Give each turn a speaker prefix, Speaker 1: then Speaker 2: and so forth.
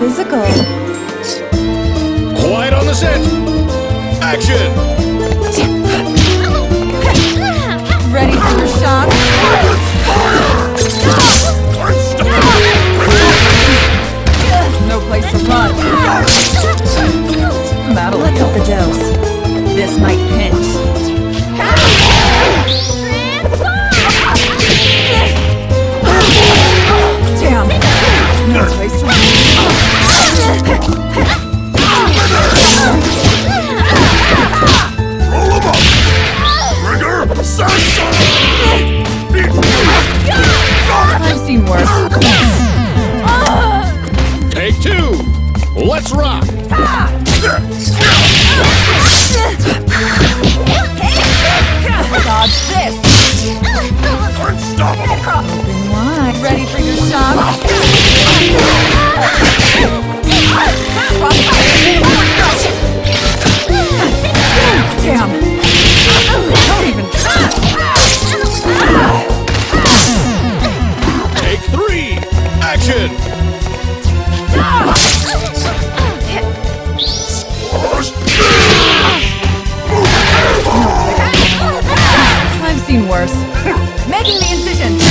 Speaker 1: physical.
Speaker 2: Quiet on the set! Action!
Speaker 1: Ready for your shot? No place to run. Let's up the dose. This might pinch. Damn. No place to run.
Speaker 2: Roll him up! Trigger!
Speaker 1: I've seen worse.
Speaker 2: Take two! Let's rock!
Speaker 1: Dodge this!
Speaker 2: Unstoppable!
Speaker 1: Open wide. Ready for your shot? Damn! Don't even try!
Speaker 2: Take three! Action!
Speaker 1: I've seen worse. Making the incision!